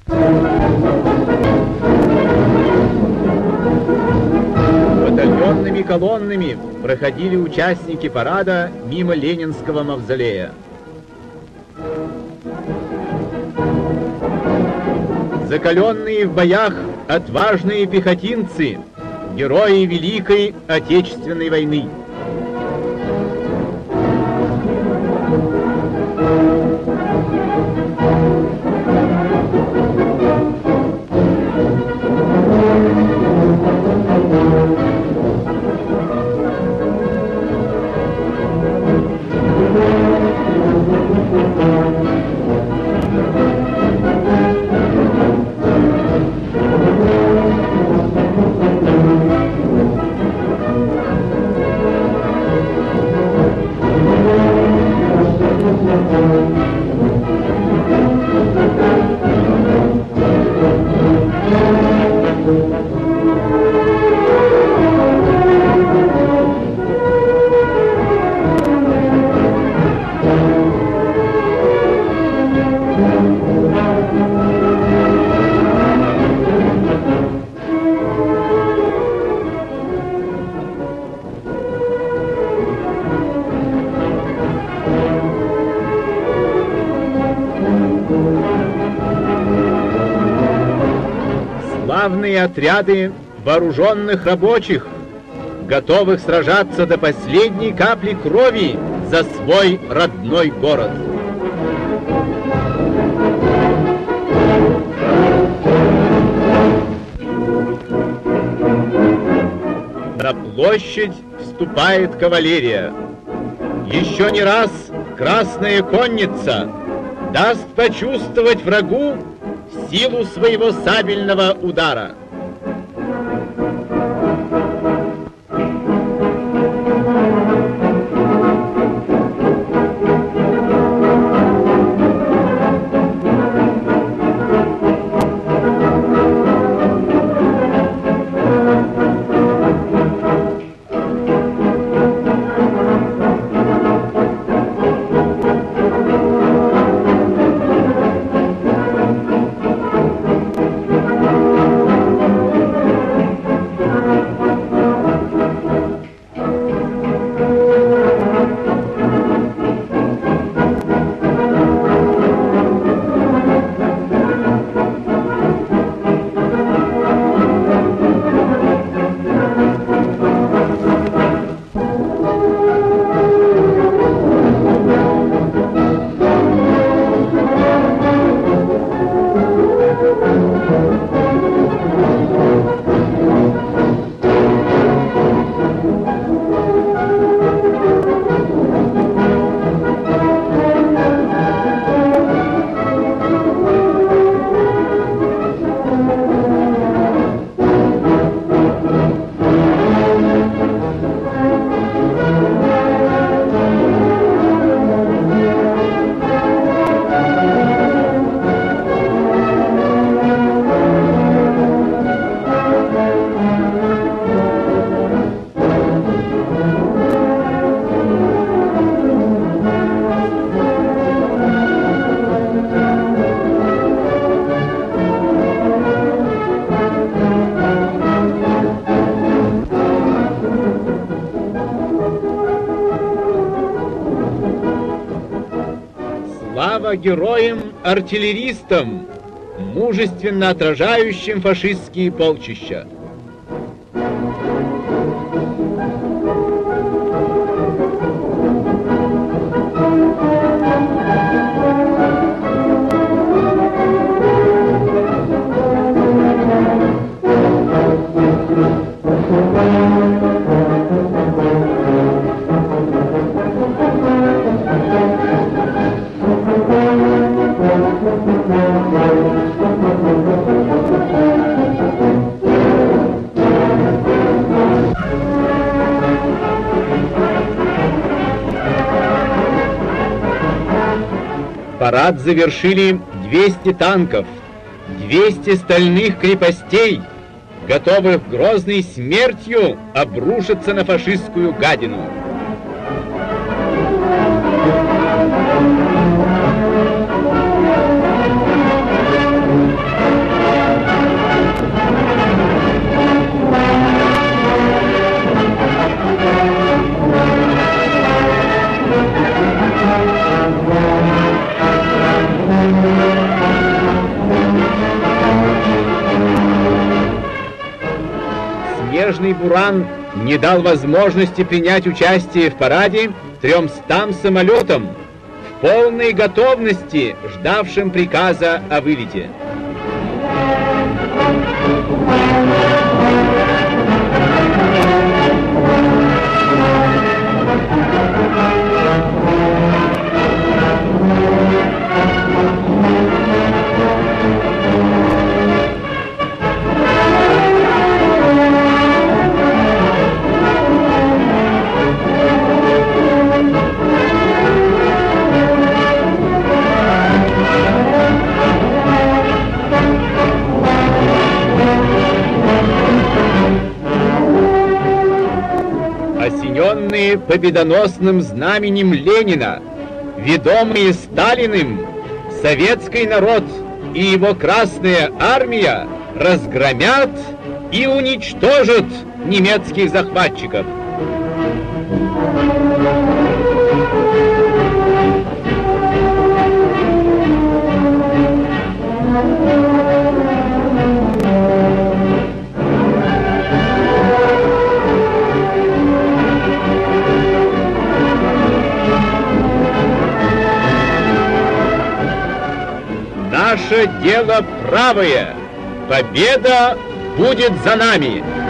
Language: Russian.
Батальонными колоннами проходили участники парада мимо Ленинского мавзолея. Закаленные в боях отважные пехотинцы, герои Великой Отечественной войны. Славные отряды вооруженных рабочих, готовых сражаться до последней капли крови за свой родной город. На площадь вступает кавалерия. Еще не раз Красная Конница даст почувствовать врагу силу своего сабельного удара. Слава героям-артиллеристам, мужественно отражающим фашистские полчища! Парад завершили 200 танков, 200 стальных крепостей, готовых грозной смертью обрушиться на фашистскую гадину. снежный буран не дал возможности принять участие в параде 300 самолетам, в полной готовности, ждавшим приказа о вылете. Осененные победоносным знаменем Ленина, ведомые Сталиным, советский народ и его Красная Армия разгромят и уничтожат немецких захватчиков. Наше дело правое. Победа будет за нами.